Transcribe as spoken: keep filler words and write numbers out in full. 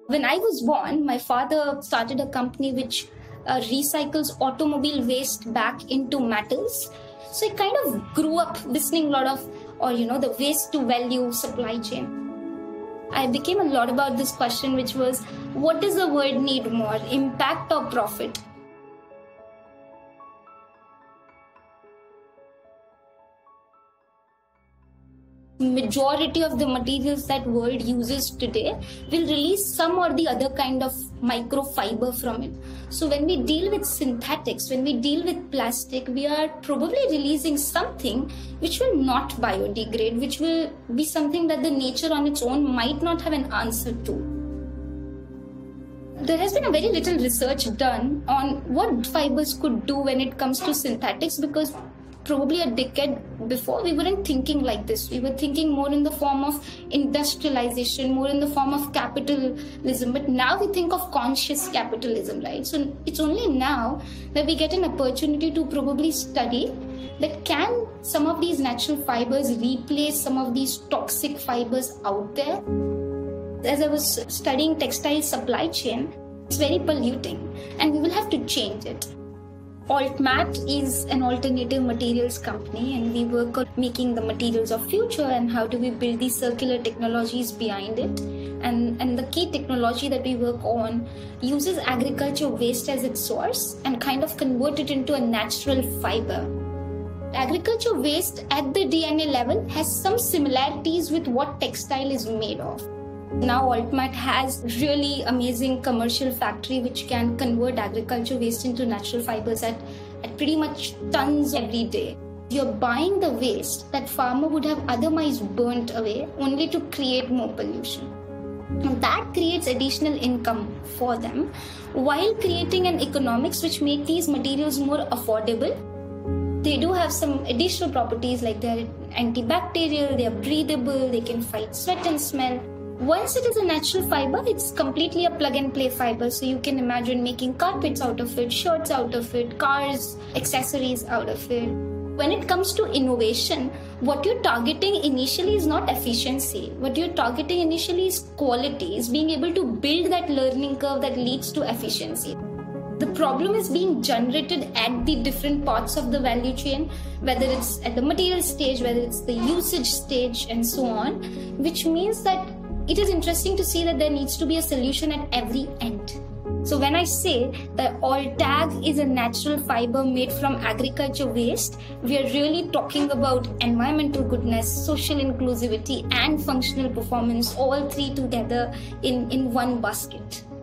When I was born, my father started a company which uh, recycles automobile waste back into metals. So I kind of grew up listening a lot of, or you know, the waste to value supply chain. I became a lot about this question, which was, what does the world need more, impact or profit? Majority of the materials that world uses today will release some or the other kind of microfiber from it. So when we deal with synthetics, when we deal with plastic, we are probably releasing something which will not biodegrade, which will be something that the nature on its own might not have an answer to. There has been a very little research done on what fibers could do when it comes to synthetics, because probably a decade before, we weren't thinking like this. We were thinking more in the form of industrialization, more in the form of capitalism. But now we think of conscious capitalism, right? So it's only now that we get an opportunity to probably study that can some of these natural fibers replace some of these toxic fibers out there. As I was studying textile supply chain, it's very polluting and we will have to change it. AltMat is an alternative materials company, and we work on making the materials of future and how do we build these circular technologies behind it. And, and the key technology that we work on uses agriculture waste as its source and kind of convert it into a natural fiber. Agriculture waste at the D N A level has some similarities with what textile is made of. Now AltMat has really amazing commercial factory which can convert agriculture waste into natural fibers at, at pretty much tons every day. You're buying the waste that farmer would have otherwise burnt away only to create more pollution. And that creates additional income for them while creating an economics which make these materials more affordable. They do have some additional properties like they're antibacterial, they're breathable, they can fight sweat and smell. Once it is a natural fiber, it's completely a plug-and-play fiber. So you can imagine making carpets out of it, shirts out of it, cars, accessories out of it. When it comes to innovation, what you're targeting initially is not efficiency. What you're targeting initially is quality, is being able to build that learning curve that leads to efficiency. The problem is being generated at the different parts of the value chain, whether it's at the material stage, whether it's the usage stage, and so on, which means that it is interesting to see that there needs to be a solution at every end. So when I say that AltTag is a natural fiber made from agriculture waste, we are really talking about environmental goodness, social inclusivity, and functional performance, all three together in, in one basket.